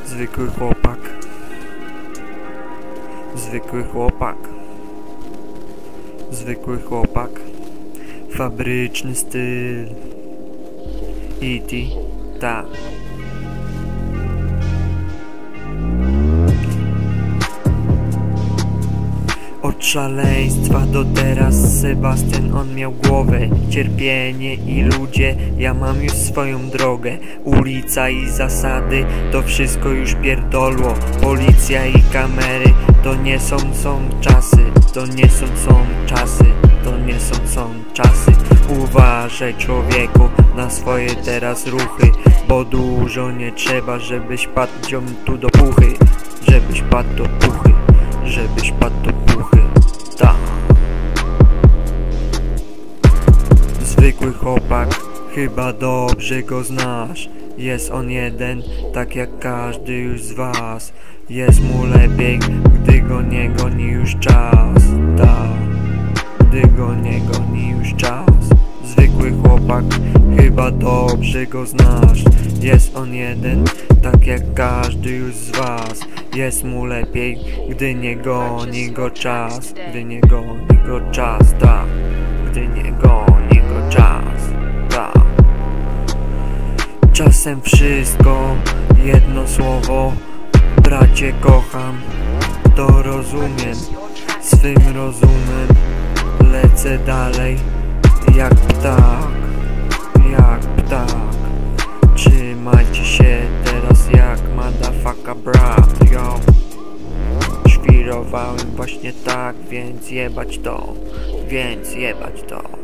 Zwykły chłopak. Zwykły chłopak. Zwykły chłopak. Fabryczny styl. E.T. ta. Od szaleństwa do teraz Sebastian, on miał głowę. Cierpienie i ludzie, ja mam już swoją drogę. Ulica i zasady, to wszystko już pierdolło. Policja i kamery, to nie są czasy. To nie są czasy. To nie są czasy. Uważaj, człowieku, na swoje teraz ruchy, bo dużo nie trzeba, żebyś padł dziom tu do puchy. Żebyś padł do puchy. Żebyś padł do puchy. Ta. Zwykły chłopak, chyba dobrze go znasz. Jest on jeden, tak jak każdy już z was. Jest mu lepiej, gdy go nie goni już czas. Ta. Gdy go nie goni już czas. Zwykły chłopak, chyba dobrze go znasz. Jest on jeden, tak jak każdy już z was. Jest mu lepiej, gdy nie goni go czas. Gdy nie goni go czas, tak. Gdy nie goni go czas, tak. Czasem wszystko, jedno słowo. Bracie, kocham, to rozumiem. Swym rozumem lecę dalej, jak ptak, jak ptak. Trzymajcie się teraz jak motherfucker brat, yo. Świrowałem właśnie tak, więc jebać to, więc jebać to.